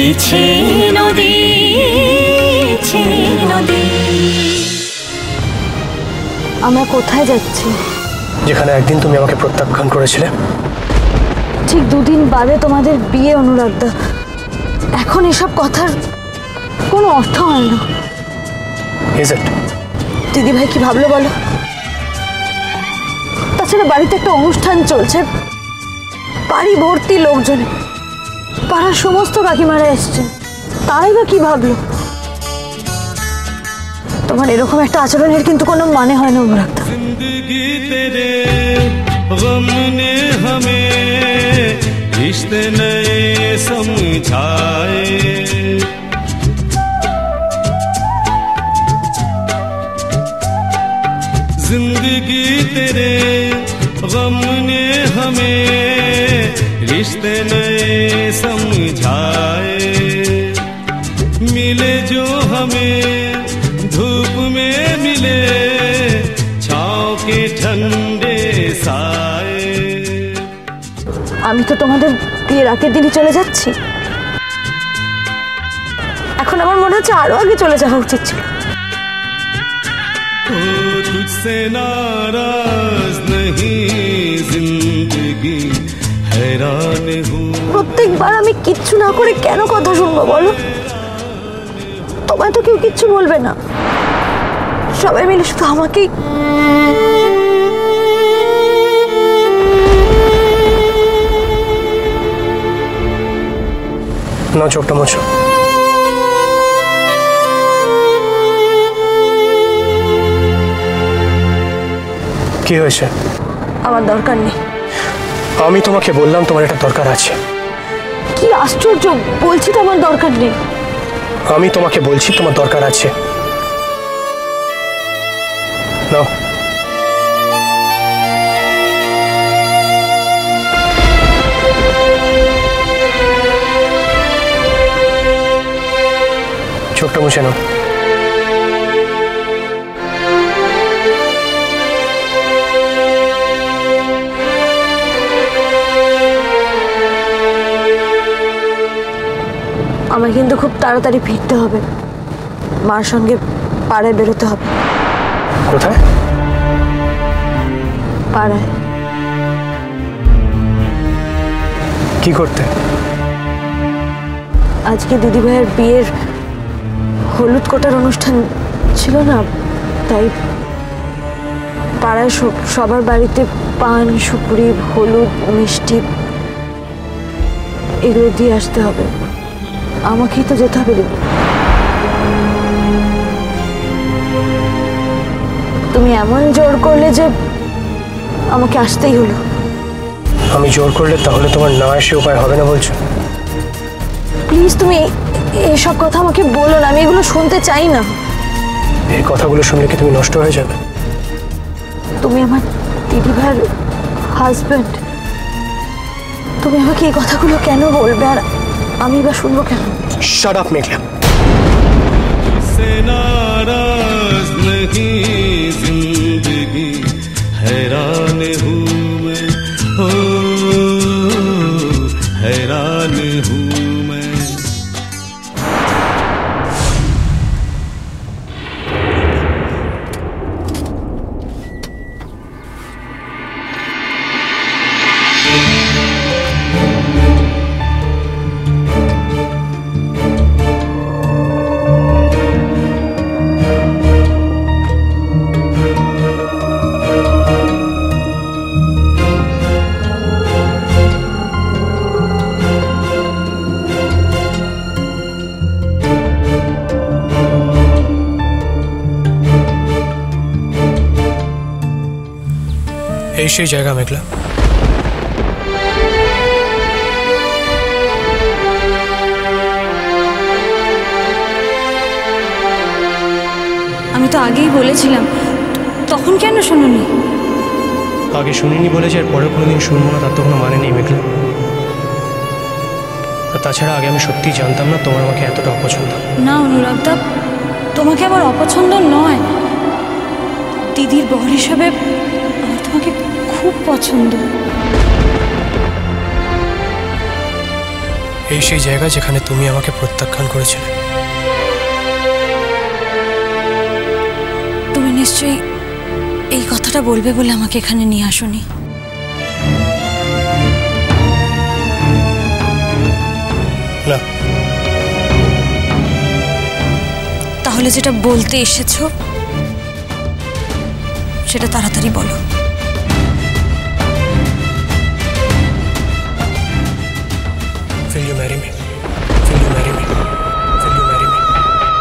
ছে নদী ছে নদী। আমরা কোথায় যাচ্ছি? যেখানে একদিন তুমি আমাকে প্রত্যাখ্যান করেছিলে। ঠিক দুদিন বাদে তোমাদের বিয়ে অনুরাগদা। এখন এসব কথার কোনো অর্থ হয় না। Is it? দিদি ভাই কি ভাবলো বলো? তাছাড়া বাড়িতে একটা অনুষ্ঠান চলছে, বাড়ি ভর্তি লোকজন, পাড়ার সমস্ত কাকিমারা এসছে, তারাই বা কি ভাবলো? তোমার এরকম একটা আচরণের কিন্তু কোনো মানে হয় না অনুরাগদা। जिंदगी तेरे गम ने हमें रिश्ते नए समझाए। जिंदगी तेरे गम ने हमें रिश्ते नए समझाए। मिले जो हमें धूप में मिले छाँव के ठंडे साए। আমি তো তোমাদের বিয়ের আগের দিনই চলে যাচ্ছি। এখন আমার মনে হচ্ছে আরো আগে চলে যাওয়া উচিত ছিল। ओ तुझसे नाराज नहीं जिंदगी हैरान हूँ। প্রত্যেকবার আমি কিচ্ছু না করে কেন কথা শুনবো বলো? তোমায় তো কেউ কিচ্ছু বলবে না, সবাই মিলে শুধু আমাকেই। না, চোখটা মোছো। কি হয়েছে? আমার দরকার নেই। আমি তোমাকে বললাম তোমার একটা দরকার আছে। কি আশ্চর্য, বলছি তো আমার দরকার নেই। আমি তোমাকে বলছি তোমার দরকার আছে। নাও। চোখটা মুছে নাও। আমার কিন্তু খুব তাড়াতাড়ি ফিরতে হবে, মার সঙ্গে পাড়ায় বেরোতে হবে। কোথায়? পাড়ায়। কি করতে? আজকে দিদিভাইয়ের বিয়ের হলুদ কোটার অনুষ্ঠান ছিল না, তাই পাড়ায় সবার বাড়িতে পান, সুপুরি, হলুদ, মিষ্টি এগুলো দিয়ে আসতে হবে। আমাকেই তো যেতে হবে। তুমি এমন জোর করলে যে আমাকে আসতেই হলো। আমি জোর করলে তাহলে তোমার না এসে উপায় হবে না বলছো? প্লিজ তুমি এইসব কথা আমাকে বলো না, আমি এগুলো শুনতে চাই না। এই কথাগুলো শুনলে কি তুমি নষ্ট হয়ে যাবে? তুমি আমার দিদিভাইয়ের হাজব্যান্ড, তুমি আমাকে এই কথাগুলো কেন বলবে আর আমি বা শুনবো কেন? Shut up Meghla. से नाराज नहीं जिंदगी हैरान हूँ मैं। हो हैरान हूँ मैं। এই সেই জায়গা মেঘলা। আমি তো আগেই বলেছিলাম, তখন কেন শোনোনি? আগে শুনিনি বলে যে পরে কোনোদিন শুনবো না তার তো কোনো মানে নেই মেঘলা। আর তাছাড়া আগে আমি সত্যিই জানতাম না তোমার আমাকে এতটা অপছন্দ। না অনুরাগদা, তোমাকে আমার অপছন্দ নয়, দিদির বর হিসাবে আমার তোমাকে খুব পছন্দ। এই সেই জায়গা যেখানে তুমি আমাকে প্রত্যাখ্যান করেছিলে। তুমি নিশ্চয়ই এই কথাটা বলবে বলে আমাকে এখানে নিয়ে আসোনি। না, তাহলে যেটা বলতে এসেছো সেটা তাড়াতাড়ি বলো। Will you marry me? Will you marry me? Will you marry me?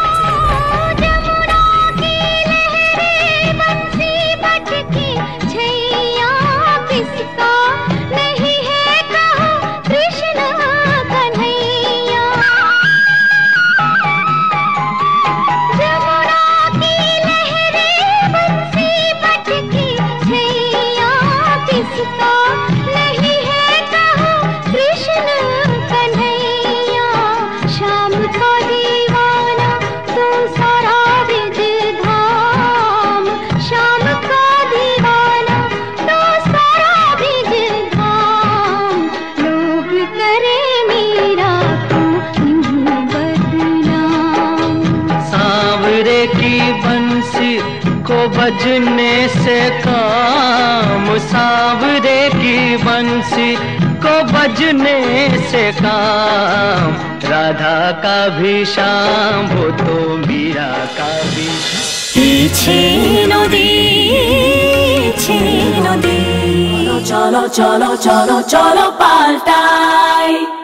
को बजने से काम, सांवरे की बंसी को बजने से काम, राधा का भी शाम वो तो मीरा का भी। पीछे नदी चलो चलो चलो चलो चलो पाल्टाई।